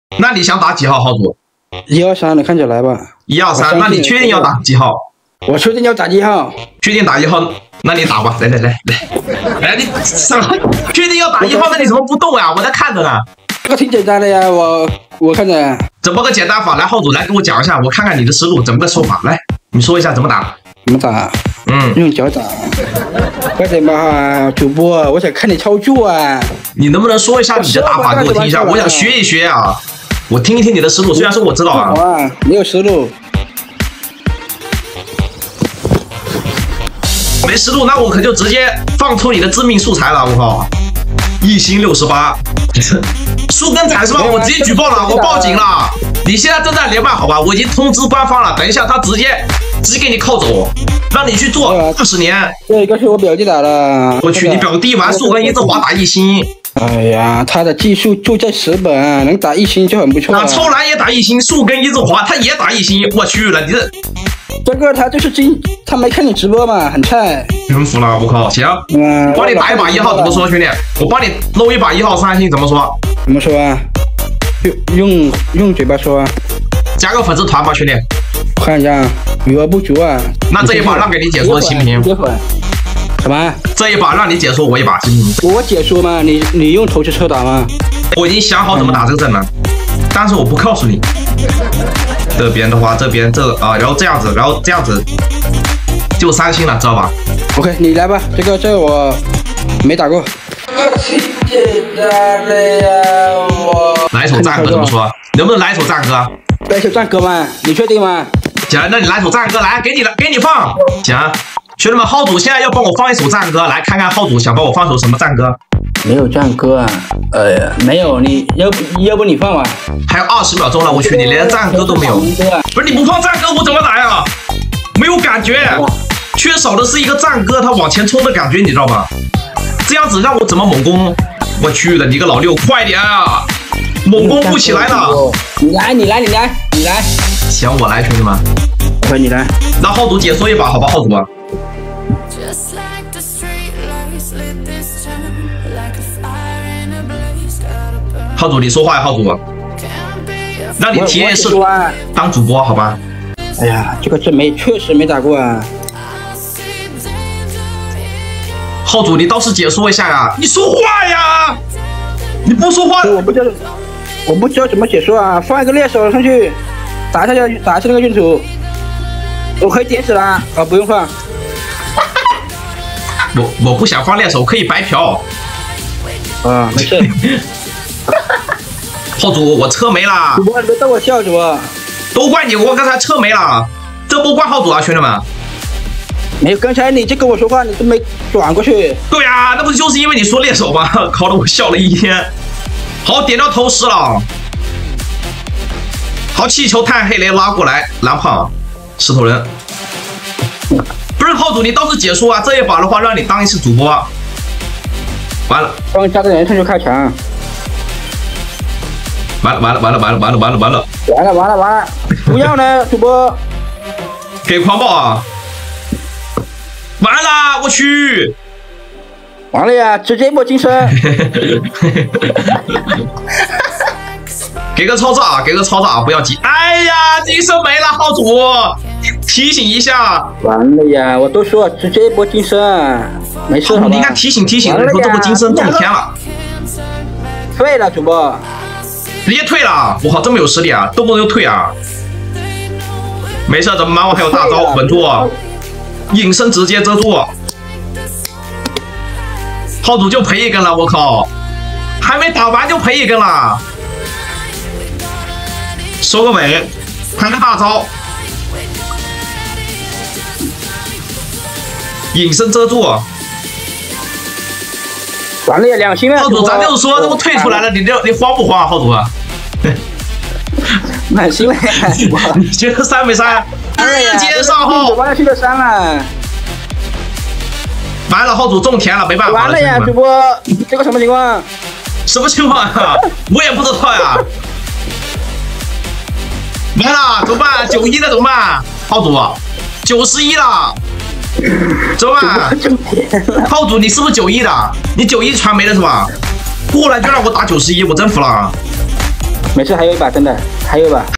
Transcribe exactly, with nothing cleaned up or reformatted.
那你想打几号，号主？ 一二三，你看着来吧。 一二三，那你确定要打几号？ 我确定要打几号？ 确定打一号，那你打吧。来来来来，哎你什么？确定要打一号，那你怎么不动啊？我在看着呢。 这个挺简单的呀，我我看着。怎么个简单法？来，号主来给我讲一下，我看看你的思路怎么个说法。来，你说一下怎么打？ 怎么打？嗯，用脚打。快点吧，主播，我想看你操作啊。 你能不能说一下你的打法给我听一下？我想学一学啊，我听一听你的思路。虽然说我知道啊， 啊没有思路。 没思路，那我可就直接放出你的致命素材了。我靠，一星六十八，树根彩是吧？我直接举报了，我报警了。你现在正在连麦，好吧？我已经通知官方了，等一下他直接直接给你铐走，让你去做二十年。 这个是我表弟打的。 我去，你表弟玩树根一字滑打一星。 哎呀，他的技术就在十本，能打一星就很不错了。 啊，超蓝也打一星，树根一字滑他也打一星，我去了，你这。 这个他就是今他没看你直播嘛，很菜。 真服了，我靠！行，嗯，帮你打一把一号怎么说，兄弟？我帮你搂一把一号三星怎么说？ 怎么说啊？用用用嘴巴说啊。 加个粉丝团吧，兄弟。 我看一下，余额不足啊。 那这一把让给你解说行不行？ 什么？ 这一把让你解说我一把行不行？ 我解说吗？你你用投石车打吗？ 我已经想好怎么打这个阵了，但是我不告诉你。这边的话，这边这啊、呃，然后这样子，然后这样子，就三星了，知道吧 ？OK， 你来吧，这个这个我没打过。挺简单的呀，我。 来一首战歌怎么说？能不能来一首战歌？ 来一首战歌吗？你确定吗？ 行，那你来首战歌来，给你了，给你放。行，兄弟们，号主现在要帮我放一首战歌，来看看号主想帮我放首什么战歌。 没有战歌啊，呃，没有，你要不要不你放吧？ 还有二十秒钟了，我去，你连战歌都没有。不是你不放战歌，我怎么打呀？没有感觉，缺少的是一个战歌，他往前冲的感觉，你知道吗？这样子让我怎么猛攻？我去了，你个老六，快点啊！猛攻不起来了。 你来，你来，你来，你来。 行，我来，兄弟们。 快，你来。 那号主解说一把，好吧，号主啊。号主，你说话呀，号主，让你体验是当主播，好吧？ 哎呀，这个真没，确实没打过啊。 号主，你倒是解说一下呀！你说话呀！你不说话， 我不知道，我不知道怎么解说啊。放一个猎手上去，打一下就打一下那个运土，我可以点死了啊！不用放。 我我不想放猎手，可以白嫖。 啊，没事。 号主，我车没了。 主播，你别逗我笑，主播。 都怪你，我刚才车没了，这不怪号主啊，兄弟们。 没有，刚才你就跟我说话，你都没转过去。 对呀、啊，那不就是因为你说猎手吗？搞得我笑了一天。好，点到头饰了。好，气球炭黑雷拉过来，蓝胖，石头人。不是号主，你倒是解说啊！这一把的话，让你当一次主播。完了， 帮加个人上去开墙。 完了完了完了完了完了完了完了完了完了完了！不要呢，主播。 给狂暴啊！完了，我去！ 完了呀，直接一波金身。 给个超炸，给个超炸，不要急。哎呀，金身没了，号主，提醒一下。 完了呀，我都说直接一波金身，没事好吧？ 你看提醒提醒，你说这波金身中天了。 退了，主播。 直接退了，我靠，这么有实力啊，动不动就退啊！没事，咱们蛮王还有大招，稳住，隐身直接遮住。号主就赔一根了，我靠，还没打完就赔一根了。收个尾，开个大招，隐身遮住。 完了呀，两星了。 号主，咱就是说，这不退出来了，你这你慌不慌啊，号主？ 满星了呀！ 你觉得删没删？直接上号。 完了，去了删了。 完了，号主种田了，没办法了。 完了呀，主播，这个什么情况？ 什么情况呀？我也不知道呀。完了，怎么办？九一了怎么办？号主，九十一了，怎么办？号主，你是不是九一的？你九一传没了是吧？过来就让我打九十一，我真服了。 没事，还有一把，真的还有一把。